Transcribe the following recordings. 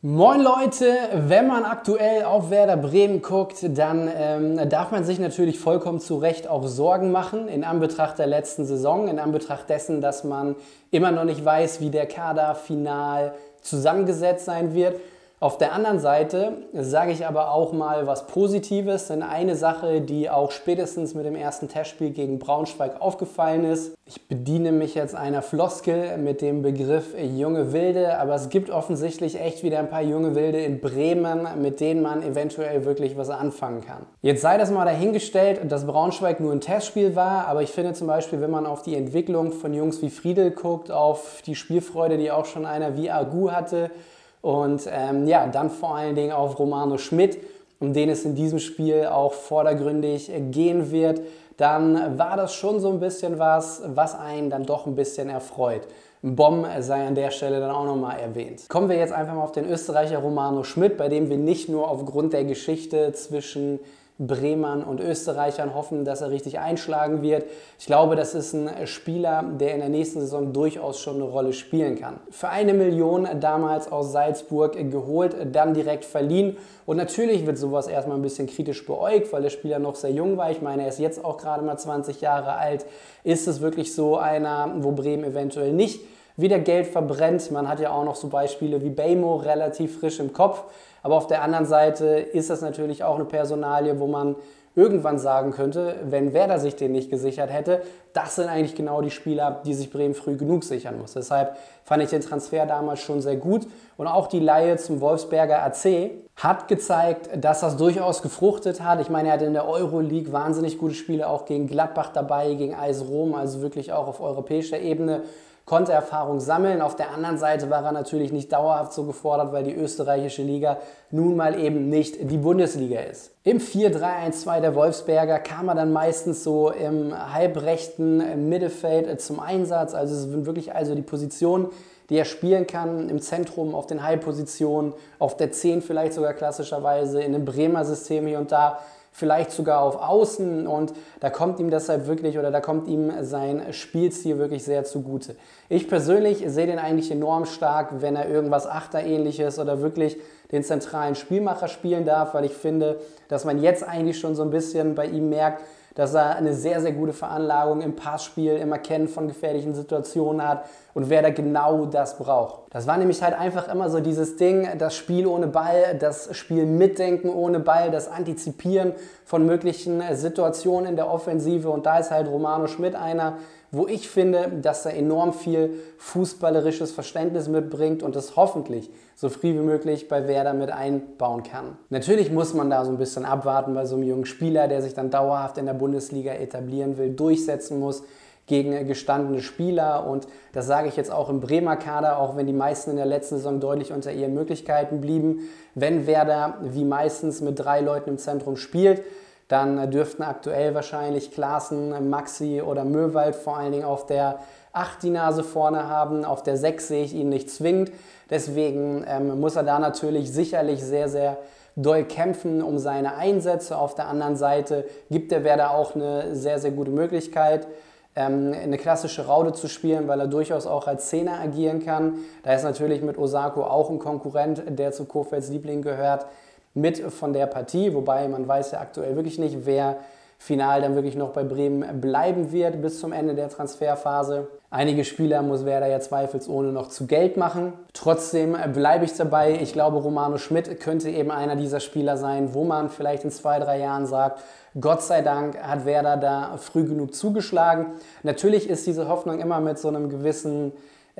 Moin Leute, wenn man aktuell auf Werder Bremen guckt, dann darf man sich natürlich vollkommen zu Recht auch Sorgen machen in Anbetracht der letzten Saison, in Anbetracht dessen, dass man immer noch nicht weiß, wie der Kader final zusammengesetzt sein wird. Auf der anderen Seite sage ich aber auch mal was Positives, denn eine Sache, die auch spätestens mit dem ersten Testspiel gegen Braunschweig aufgefallen ist. Ich bediene mich jetzt einer Floskel mit dem Begriff junge Wilde, aber es gibt offensichtlich echt wieder ein paar junge Wilde in Bremen, mit denen man eventuell wirklich was anfangen kann. Jetzt sei das mal dahingestellt, dass Braunschweig nur ein Testspiel war, aber ich finde zum Beispiel, wenn man auf die Entwicklung von Jungs wie Friedel guckt, auf die Spielfreude, die auch schon einer wie Agu hatte, und dann vor allen Dingen auf Romano Schmidt, um den es in diesem Spiel auch vordergründig gehen wird, dann war das schon so ein bisschen was einen dann doch ein bisschen erfreut. Bomb sei an der Stelle dann auch nochmal erwähnt. Kommen wir jetzt einfach mal auf den Österreicher Romano Schmidt, bei dem wir nicht nur aufgrund der Geschichte zwischen Bremern und Österreichern hoffen, dass er richtig einschlagen wird. Ich glaube, das ist ein Spieler, der in der nächsten Saison durchaus schon eine Rolle spielen kann. Für 1 Million damals aus Salzburg geholt, dann direkt verliehen. Und natürlich wird sowas erstmal ein bisschen kritisch beäugt, weil der Spieler noch sehr jung war. Ich meine, er ist jetzt auch gerade mal 20 Jahre alt. Ist es wirklich so einer, wo Bremen eventuell nicht wieder Geld verbrennt? Man hat ja auch noch so Beispiele wie Bejmo relativ frisch im Kopf. Aber auf der anderen Seite ist das natürlich auch eine Personalie, wo man irgendwann sagen könnte, wenn Werder sich den nicht gesichert hätte, das sind eigentlich genau die Spieler, die sich Bremen früh genug sichern muss. Deshalb fand ich den Transfer damals schon sehr gut. Und auch die Leihe zum Wolfsberger AC hat gezeigt, dass das durchaus gefruchtet hat. Ich meine, er hatte in der Euroleague wahnsinnig gute Spiele, auch gegen Gladbach dabei, gegen AS Rom, also wirklich auch auf europäischer Ebene. Konnte Erfahrung sammeln. Auf der anderen Seite war er natürlich nicht dauerhaft so gefordert, weil die österreichische Liga nun mal eben nicht die Bundesliga ist. Im 4-3-1-2 der Wolfsberger kam er dann meistens so im halbrechten Mittelfeld zum Einsatz. Also es sind wirklich die Positionen, die er spielen kann, im Zentrum, auf den Halbpositionen, auf der 10 vielleicht sogar klassischerweise, in einem Bremer System hier und da, vielleicht sogar auf Außen, und da kommt ihm deshalb wirklich, oder da kommt ihm sein Spielstil wirklich sehr zugute. Ich persönlich sehe den eigentlich enorm stark, wenn er irgendwas Achter-ähnliches oder wirklich den zentralen Spielmacher spielen darf, weil ich finde, dass man jetzt eigentlich schon so ein bisschen bei ihm merkt, dass er eine sehr, sehr gute Veranlagung im Passspiel, im Erkennen von gefährlichen Situationen hat und wer da genau das braucht. Das war nämlich halt einfach immer so dieses Ding, das Spiel ohne Ball, das Spiel mitdenken ohne Ball, das Antizipieren von möglichen Situationen in der Offensive, und da ist halt Romano Schmidt einer, wo ich finde, dass er enorm viel fußballerisches Verständnis mitbringt und das hoffentlich so früh wie möglich bei Werder mit einbauen kann. Natürlich muss man da so ein bisschen abwarten bei so einem jungen Spieler, der sich dann dauerhaft in der Bundesliga etablieren will, durchsetzen muss gegen gestandene Spieler, und das sage ich jetzt auch im Bremer Kader, auch wenn die meisten in der letzten Saison deutlich unter ihren Möglichkeiten blieben. Wenn Werder wie meistens mit 3 Leuten im Zentrum spielt, dann dürften aktuell wahrscheinlich Klaassen, Maxi oder Möwald vor allen Dingen auf der 8 die Nase vorne haben. Auf der 6 sehe ich ihn nicht zwingend. Deswegen muss er da natürlich sicherlich sehr, sehr doll kämpfen um seine Einsätze. Auf der anderen Seite gibt der Werder auch eine sehr, sehr gute Möglichkeit, eine klassische Raude zu spielen, weil er durchaus auch als Zehner agieren kann. Da ist natürlich mit Osako auch ein Konkurrent, der zu Kofelds Liebling gehört, mit von der Partie, wobei man weiß ja aktuell wirklich nicht, wer final dann wirklich noch bei Bremen bleiben wird bis zum Ende der Transferphase. Einige Spieler muss Werder ja zweifelsohne noch zu Geld machen. Trotzdem bleibe ich dabei. Ich glaube, Romano Schmidt könnte eben einer dieser Spieler sein, wo man vielleicht in 2, 3 Jahren sagt, Gott sei Dank hat Werder da früh genug zugeschlagen. Natürlich ist diese Hoffnung immer mit einer gewissen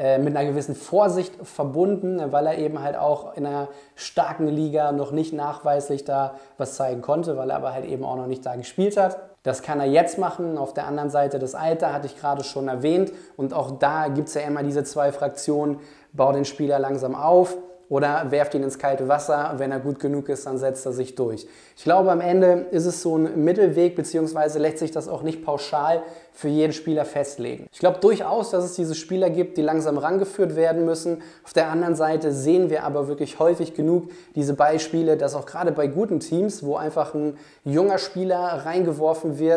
Vorsicht verbunden, weil er eben halt auch in einer starken Liga noch nicht nachweislich da was zeigen konnte, weil er aber halt eben auch noch nicht da gespielt hat. Das kann er jetzt machen. Auf der anderen Seite das Alter hatte ich gerade schon erwähnt, und auch da gibt es ja immer diese 2 Fraktionen: Bau den Spieler langsam auf oder werft ihn ins kalte Wasser. Wenn er gut genug ist, dann setzt er sich durch. Ich glaube, am Ende ist es so ein Mittelweg, beziehungsweise lässt sich das auch nicht pauschal für jeden Spieler festlegen. Ich glaube durchaus, dass es diese Spieler gibt, die langsam rangeführt werden müssen. Auf der anderen Seite sehen wir aber wirklich häufig genug diese Beispiele, dass auch gerade bei guten Teams, wo einfach ein junger Spieler reingeworfen wird,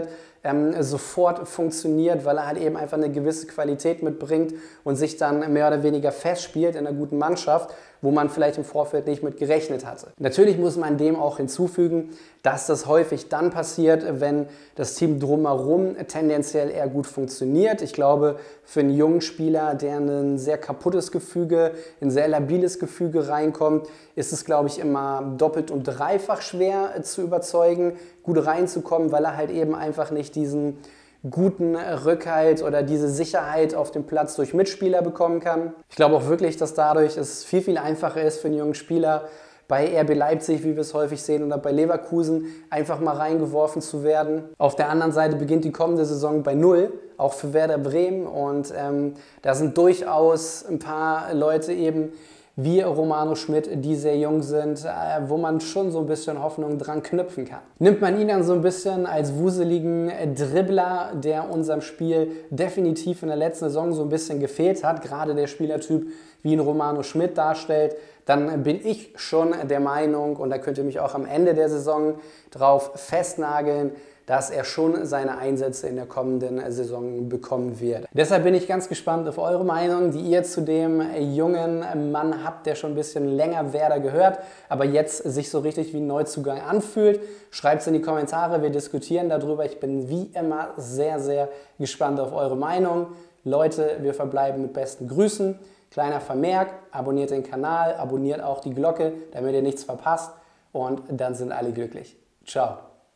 sofort funktioniert, weil er halt eben einfach eine gewisse Qualität mitbringt und sich dann mehr oder weniger festspielt in einer guten Mannschaft, wo man vielleicht im Vorfeld nicht mit gerechnet hatte. Natürlich muss man dem auch hinzufügen, dass das häufig dann passiert, wenn das Team drumherum tendenziell eher gut funktioniert. Ich glaube, für einen jungen Spieler, der in ein sehr kaputtes Gefüge, ein sehr labiles Gefüge reinkommt, ist es, glaube ich, immer doppelt und dreifach schwer zu überzeugen, gut reinzukommen, weil er halt eben einfach nicht diesen guten Rückhalt oder diese Sicherheit auf dem Platz durch Mitspieler bekommen kann. Ich glaube auch wirklich, dass dadurch es viel, viel einfacher ist für einen jungen Spieler, bei RB Leipzig, wie wir es häufig sehen, oder bei Leverkusen einfach mal reingeworfen zu werden. Auf der anderen Seite beginnt die kommende Saison bei Null, auch für Werder Bremen. Und da sind durchaus ein paar Leute eben wie Romano Schmidt, die sehr jung sind, wo man schon so ein bisschen Hoffnung dran knüpfen kann. Nimmt man ihn dann so ein bisschen als wuseligen Dribbler, der unserem Spiel definitiv in der letzten Saison so ein bisschen gefehlt hat, gerade der Spielertyp wie ihn Romano Schmidt darstellt, dann bin ich schon der Meinung, und da könnt ihr mich auch am Ende der Saison drauf festnageln, dass er schon seine Einsätze in der kommenden Saison bekommen wird. Deshalb bin ich ganz gespannt auf eure Meinung, die ihr zu dem jungen Mann habt, der schon ein bisschen länger Werder gehört, aber jetzt sich so richtig wie ein Neuzugang anfühlt. Schreibt es in die Kommentare, wir diskutieren darüber. Ich bin wie immer sehr, sehr gespannt auf eure Meinung. Leute, wir verbleiben mit besten Grüßen. Kleiner Vermerk, abonniert den Kanal, abonniert auch die Glocke, damit ihr nichts verpasst und dann sind alle glücklich. Ciao.